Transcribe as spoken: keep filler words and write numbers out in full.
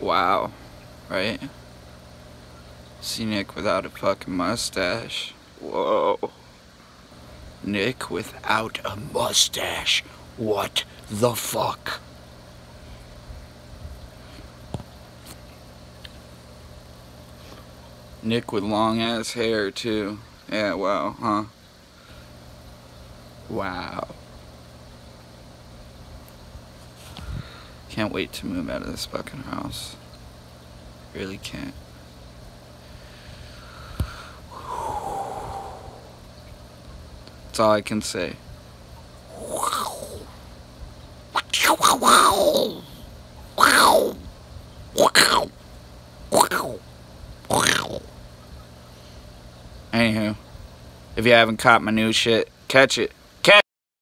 Wow. Right? See Nick without a fucking mustache. Whoa. Nick without a mustache. What the fuck? Nick with long ass hair too. Yeah, wow, huh? Wow. Can't wait to move out of this fucking house. Really can't. That's all I can say. Anywho, if you haven't caught my new shit, catch it.